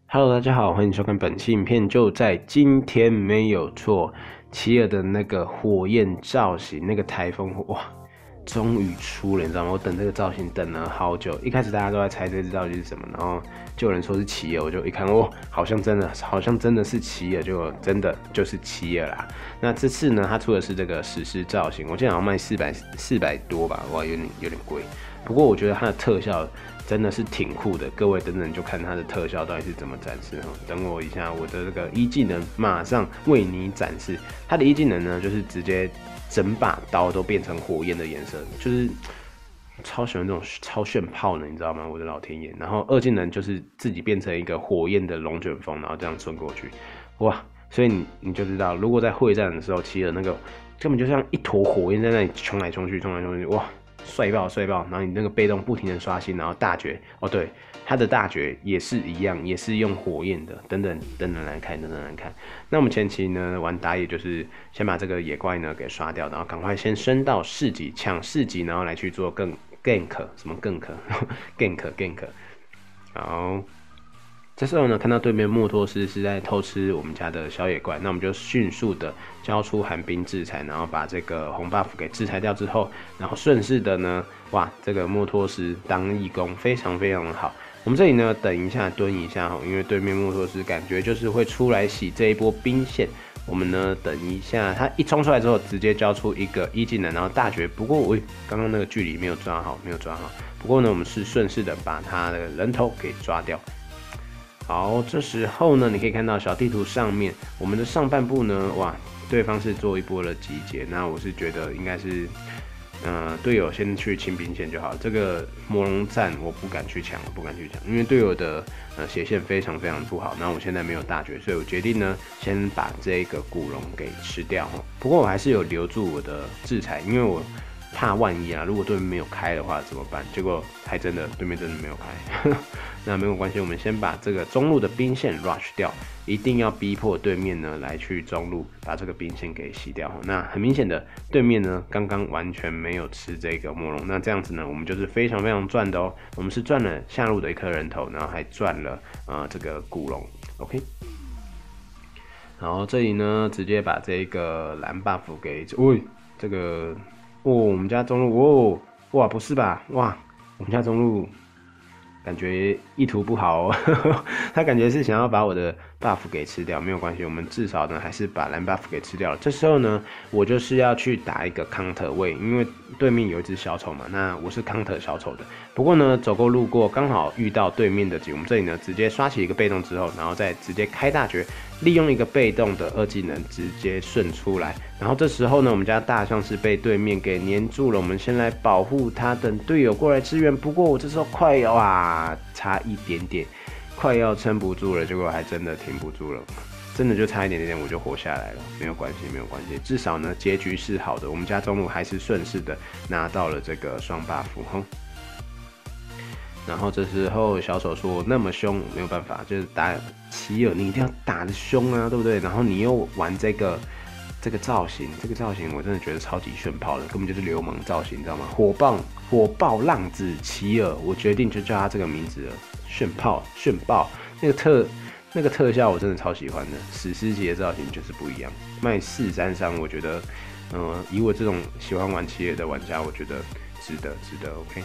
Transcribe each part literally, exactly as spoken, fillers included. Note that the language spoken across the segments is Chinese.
Hello，大家好，欢迎收看本期影片。就在今天，没有错，奇尔的那个火焰造型，那个台风哇，终于出了，你知道吗？我等这个造型等了好久。一开始大家都在猜这只到底是什么，然后就有人说是奇尔，我就一看，哦，好像真的，好像真的是奇尔，就真的就是奇尔啦。那这次呢，它出的是这个史诗造型，我记得好像卖四百四百多吧，哇，有点有点贵。不过我觉得它的特效真的是挺酷的，各位等等就看它的特效到底是怎么展示。等我一下，我的这个一技能马上为你展示。它的一技能呢，就是直接整把刀都变成火焰的颜色，就是超喜欢这种超炫炮的，你知道吗？我的老天爷！然后二技能就是自己变成一个火焰的龙卷风，然后这样冲过去，哇！所以你你就知道，如果在会战的时候，奇尔那个根本就像一坨火焰在那里冲来冲去，冲来冲去，哇！帅爆帅爆，然后你那个被动不停的刷新，然后大绝哦，对，他的大绝也是一样，也是用火焰的，等等等等来看，等等来看。那我们前期呢玩打野就是先把这个野怪呢给刷掉，然后赶快先升到四级，抢四级，然后来去做更 gank 什么 gank gank gank， 好。这时候呢，看到对面莫托斯是在偷吃我们家的小野怪，那我们就迅速的交出寒冰制裁，然后把这个红 buff 给制裁掉之后，然后顺势的呢，哇，这个莫托斯当义工非常非常的好。我们这里呢，等一下蹲一下哈，因为对面莫托斯感觉就是会出来洗这一波兵线。我们呢，等一下他一冲出来之后，直接交出一个一技能，然后大绝。不过我刚刚那个距离没有抓好，没有抓好。不过呢，我们是顺势的把他的人头给抓掉。好，这时候呢，你可以看到小地图上面，我们的上半部呢，哇，对方是做一波的集结。那我是觉得应该是，呃，队友先去清兵线就好。这个魔龙战我不敢去抢，不敢去抢，因为队友的呃血线非常非常不好。那我现在没有大绝，所以我决定呢，先把这个古龙给吃掉。不过我还是有留住我的制裁，因为我怕万一啊，如果对面没有开的话怎么办？结果还真的对面真的没有开。那没有关系，我们先把这个中路的兵线 rush 掉，一定要逼迫对面呢来去中路把这个兵线给洗掉。那很明显的，对面呢刚刚完全没有吃这个魔龙，那这样子呢，我们就是非常非常赚的哦。我们是赚了下路的一颗人头，然后还赚了呃这个古龙 ，OK。然后这里呢，直接把这个蓝 buff 给，喂，这个哦，我们家中路哦，哇，不是吧？哇，我们家中路。感觉意图不好哦，他感觉是想要把我的 buff 给吃掉，没有关系，我们至少呢还是把蓝 buff 给吃掉了。这时候呢，我就是要去打一个 counter 位，因为对面有一只小丑嘛，那我是 counter 小丑的。不过呢，走过路过，刚好遇到对面的局，我们这里呢直接刷起一个被动之后，然后再直接开大绝，利用一个被动的二技能直接顺出来。然后这时候呢，我们家大象是被对面给黏住了，我们先来保护他，等队友过来支援。不过我这时候快要啊，差一点点，快要撑不住了，结果还真的停不住了，真的就差一点点我就活下来了。没有关系，没有关系，至少呢结局是好的，我们家中路还是顺势的拿到了这个双 buff 吼。然后这时候小丑说那么凶，没有办法，就是打奇尔你一定要打得凶啊，对不对？然后你又玩这个。这个造型，这个造型我真的觉得超级炫炮的，根本就是流氓造型，你知道吗？火爆火爆浪子奇尔，我决定就叫他这个名字了，炫炮炫爆。那个特那个特效我真的超喜欢的，史诗级的造型就是不一样。卖四三三，我觉得，嗯、呃，以我这种喜欢玩奇尔的玩家，我觉得值得值得 ，OK。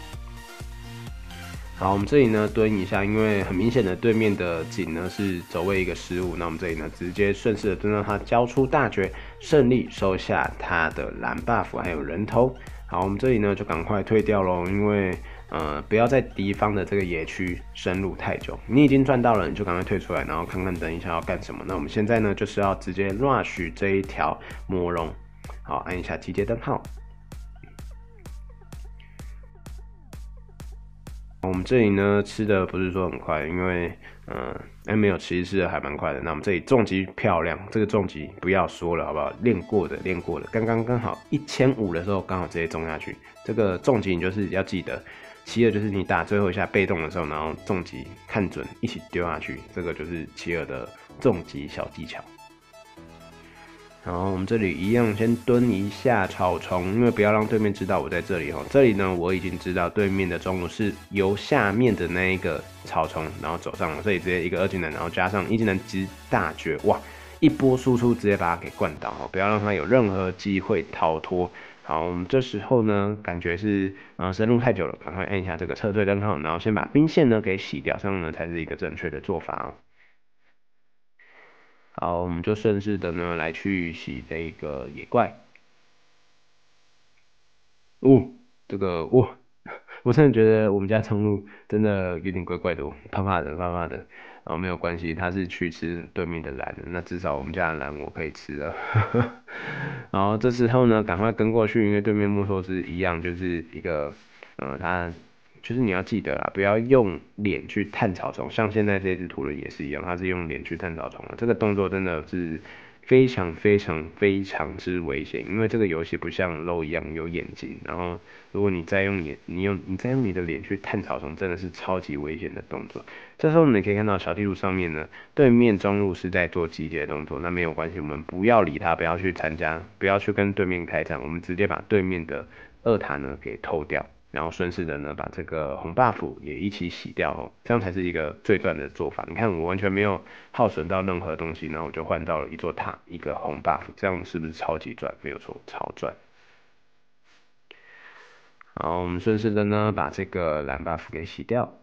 好，我们这里呢蹲一下，因为很明显的对面的井呢是走位一个失误，那我们这里呢直接顺势的蹲到他交出大绝，顺利收下他的蓝 buff 还有人头。好，我们这里呢就赶快退掉咯，因为呃不要在敌方的这个野区深入太久，你已经赚到了，你就赶快退出来，然后看看等一下要干什么。那我们现在呢就是要直接 rush 这一条魔龙，好，按一下集结灯号。我们这里呢吃的不是说很快，因为嗯，哎没有，其实吃的还蛮快的。那我们这里重击漂亮，这个重击不要说了好不好？练过的练过的，刚刚刚好一千五的时候刚好直接中下去。这个重击你就是要记得，奇尔就是你打最后一下被动的时候，然后重击看准一起丢下去，这个就是奇尔的重击小技巧。 然后我们这里一样先蹲一下草丛，因为不要让对面知道我在这里哦。这里呢，我已经知道对面的中路是由下面的那一个草丛，然后走上了，这里直接一个二技能，然后加上一技能之大绝，哇，一波输出直接把它给灌倒哦，不要让他有任何机会逃脱。好，我们这时候呢，感觉是呃深入太久了，赶快按一下这个撤退灯号，然后先把兵线呢给洗掉，这样呢才是一个正确的做法哦。好，我们就顺势的呢来去洗这个野怪。哦，这个哇，我真的觉得我们家冲路真的有点怪怪的，怕怕的，怕怕的。然后没有关系，他是去吃对面的蓝的，那至少我们家的蓝我可以吃了。然后这时候呢，赶快跟过去，因为对面木头是一样，就是一个，呃，他就是你要记得啦，不要用脸去探草丛，像现在这只图的也是一样，他是用脸去探草丛的，这个动作真的是非常非常非常之危险，因为这个游戏不像 L O 一样有眼睛，然后如果你再用脸，你用你再用你的脸去探草丛，真的是超级危险的动作。这时候你可以看到小地图上面呢，对面中路是在做集结动作，那没有关系，我们不要理他，不要去参加，不要去跟对面开战，我们直接把对面的二塔呢给偷掉。然后顺势的呢，把这个红 buff 也一起洗掉哦，这样才是一个最赚的做法。你看我完全没有耗损到任何东西，然后我就换到了一座塔，一个红 buff，这样是不是超级赚？没有错，超赚。好，我们顺势的呢，把这个蓝 buff 给洗掉。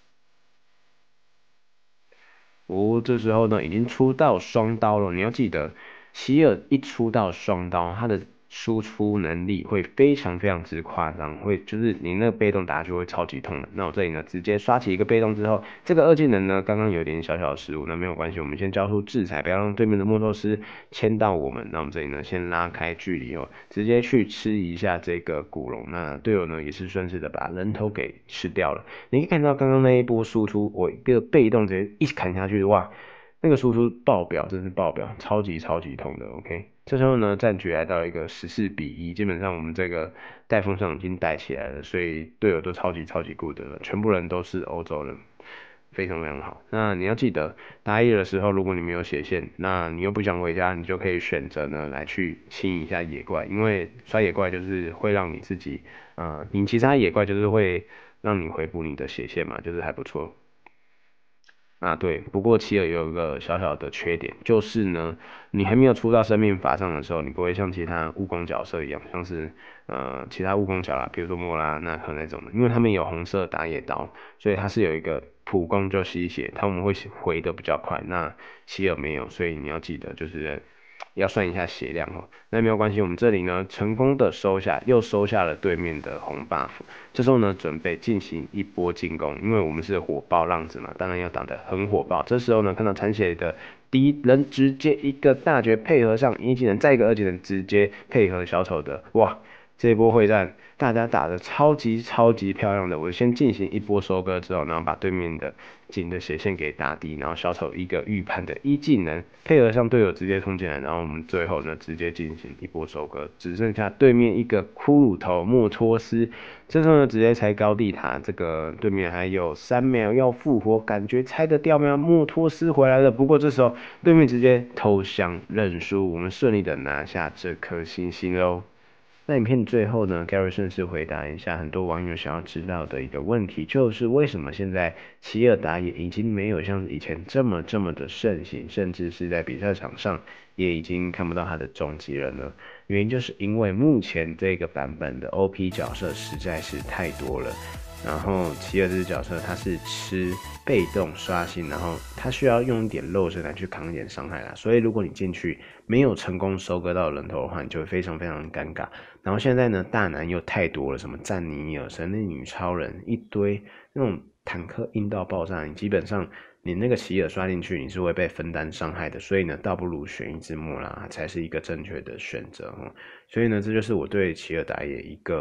哦，这时候呢，已经出到双刀了。你要记得，希尔一出到双刀，他的输出能力会非常非常之夸张，会就是你那个被动打就会超级痛的。那我这里呢，直接刷起一个被动之后，这个二技能呢，刚刚有点小小的失误，那没有关系，我们先交出制裁，不要让对面的魔兽师牵到我们。那我们这里呢，先拉开距离哦，直接去吃一下这个古龙。那队友呢，也是顺势的把人头给吃掉了。你可以看到刚刚那一波输出，我一个被动直接一砍下去，哇！那个输出爆表，真是爆表，超级超级痛的。OK， 这时候呢，战局来到一个十四比一，基本上我们这个带风上已经带起来了，所以队友都超级超级 good 了，全部人都是欧洲人，非常非常好。那你要记得，打野的时候，如果你没有血线，那你又不想回家，你就可以选择呢来去清一下野怪，因为刷野怪就是会让你自己，呃，你其他野怪就是会让你回补你的血线嘛，就是还不错。啊，对，不过奇尔有一个小小的缺点，就是呢，你还没有出到生命法上的时候，你不会像其他务工角色一样，像是呃其他务工角啦，比如说莫拉、纳克那种的，因为他们有红色打野刀，所以它是有一个普攻就吸血，他们会回的比较快。那奇尔没有，所以你要记得就是要算一下血量哦。那没有关系，我们这里呢成功的收下，又收下了对面的红 buff。这时候呢，准备进行一波进攻，因为我们是火爆浪子嘛，当然要打得很火爆。这时候呢，看到残血的敌人直接一个大绝配合上一技能，再一个二技能直接配合小丑的，哇！这一波会战大家打的超级超级漂亮的，我先进行一波收割之后，然后把对面的井的血线给打低，然后小丑一个预判的一技能配合上队友直接冲进来，然后我们最后呢直接进行一波收割，只剩下对面一个骷髅头莫托斯，这时候呢直接拆高地塔，这个对面还有三秒要复活，感觉拆得掉吗？莫托斯回来了，不过这时候对面直接投降认输，我们顺利的拿下这颗星星喽。那影片最后呢 ，Gary 顺势回答一下很多网友想要知道的一个问题，就是为什么现在奇尔达也已经没有像以前这么这么的盛行，甚至是在比赛场上也已经看不到他的终极人了。原因就是因为目前这个版本的 O P 角色实在是太多了。然后奇尔这只角色他是吃被动刷新，然后他需要用一点肉身来去扛一点伤害啦，所以如果你进去没有成功收割到人头的话，你就会非常非常尴尬。然后现在呢，大男又太多了，什么赞尼尔、神力女超人一堆，那种坦克硬到爆炸，你基本上你那个奇尔刷进去，你是会被分担伤害的，所以呢，倒不如选一只莫拉才是一个正确的选择哦。所以呢，这就是我对奇尔打野一个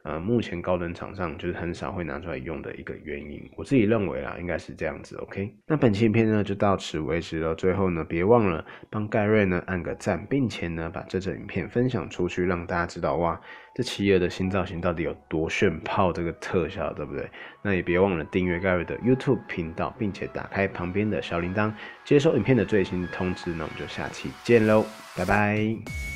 呃，目前高端厂商就是很少会拿出来用的一个原因，我自己认为啦，应该是这样子 ，OK。那本期影片呢就到此为止了，最后呢别忘了帮盖瑞呢按个赞，并且呢把这支影片分享出去，让大家知道哇，这企鹅的新造型到底有多炫炮，这个特效对不对？那也别忘了订阅盖瑞的 YouTube 频道，并且打开旁边的小铃铛，接收影片的最新通知。那我们就下期见喽，拜拜。